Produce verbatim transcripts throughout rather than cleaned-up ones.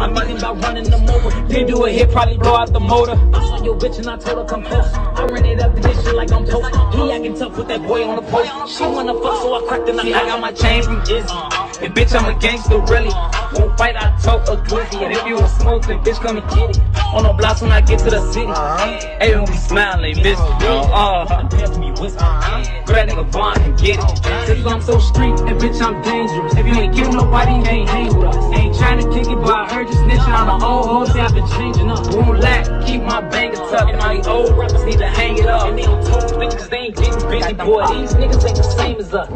I'm thinking about running them over. Didn't do a hit, probably blow out the motor. I saw your bitch and I told her come close. I ran it up to this shit like I'm toast. He acting tough with that boy on the post. She wanna fuck, so I cracked the nut. I got my chain from Izzy. And bitch, I'm a gangster, really. Won't fight, I talk a glizzy. And if you was smoking, bitch, come and get it. On the blocks when I get to the city. Hey, when we smiling, bitch. Uh, pass me whiskey. Go that nigga Vaughn and get it. Since I'm so street, and bitch, I'm dangerous. If you ain't killing nobody, you ain't hang with us. Ain't trying to kick it, but I heard you snitching on the old hoes. I've been changing up. Won't lack, keep my banger tucked. And all these old rappers need to hang it up. And they don't talk niggas, they ain't getting busy, boy. These niggas ain't the same as us.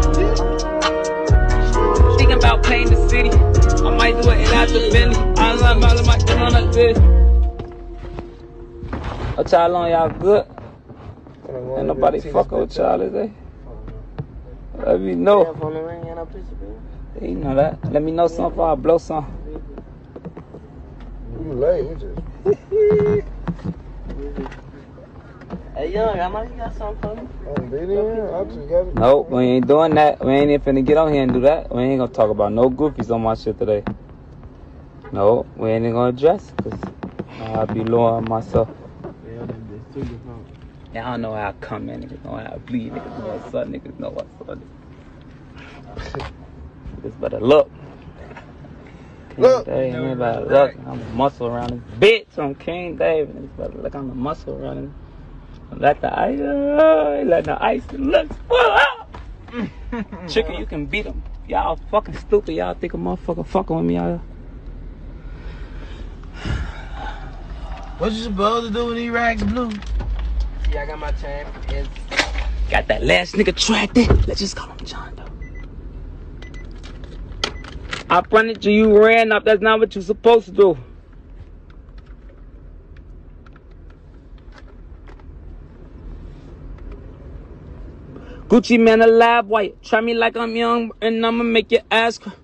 Thinking about playing the city. I might do it out the Bentley. I love my my shit on the city. What y'all on, y'all good? Ain't nobody fucking with y'all today. Let me know. You know that. Let me know something before I blow some. You late, you just. Hey, young, I know you got something for me. I'm video. I just got it. Nope, we ain't doing that. We ain't even finna get on here and do that. We ain't gonna talk about no goofies on my shit today. No, we ain't even gonna address it, cause I'll be lowering myself. Yeah, I don't know how I come in, niggas know how I bleed, niggas know what's up, niggas know what's up. Niggas better look. Look. King Dave, better look. I'm a muscle around this bitch on King Dave. Niggas better look, I'm a muscle around him. Let the ice, uh, let the ice look full up. Chicken, you can beat them. Y'all fucking stupid. Y'all think a motherfucker fucking with me out here. What you supposed to do with these rags blue? See, I got my chain. It's... Got that last nigga tracked in. Let's just call him John though. I fronted you, you ran up. That's not what you supposed to do. Gucci man alive white. Try me like I'm young and I'ma make your ass cry.